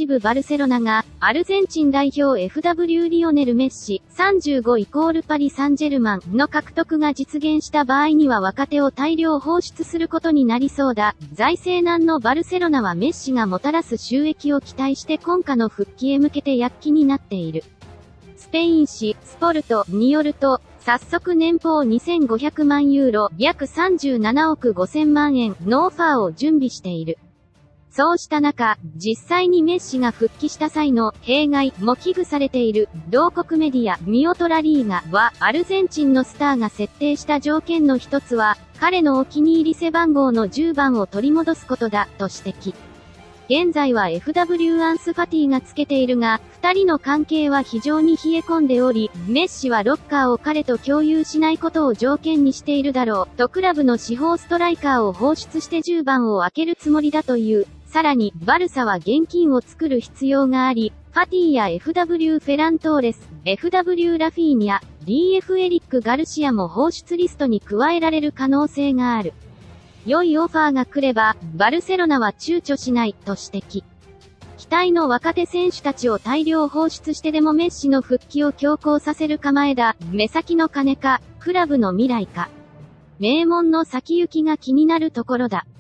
部バルセロナが、アルゼンチン代表 FW リオネル・メッシ35=パリ・サンジェルマンの獲得が実現した場合には若手を大量放出することになりそうだ。財政難のバルセロナはメッシがもたらす収益を期待して今夏の復帰へ向けて躍起になっている。スペイン紙、スポルトによると、早速年俸2500万ユーロ、約37億5000万円のオファーを準備している。そうした中、実際にメッシが復帰した際の弊害も危惧されている同国メディアミオトラリーガは、アルゼンチンのスターが設定した条件の一つは、彼のお気に入り背番号の10番を取り戻すことだ、と指摘。現在は FW アンスファティがつけているが、二人の関係は非常に冷え込んでおり、メッシはロッカーを彼と共有しないことを条件にしているだろう、とクラブの司法ストライカーを放出して10番を開けるつもりだという。さらに、バルサは現金を作る必要があり、ファティや FW フェラントーレス、FW ラフィーニャ、DF エリック・ガルシアも放出リストに加えられる可能性がある。良いオファーが来れば、バルセロナは躊躇しない、と指摘。期待の若手選手たちを大量放出してでもメッシの復帰を強行させる構えだ。目先の金か、クラブの未来か。名門の先行きが気になるところだ。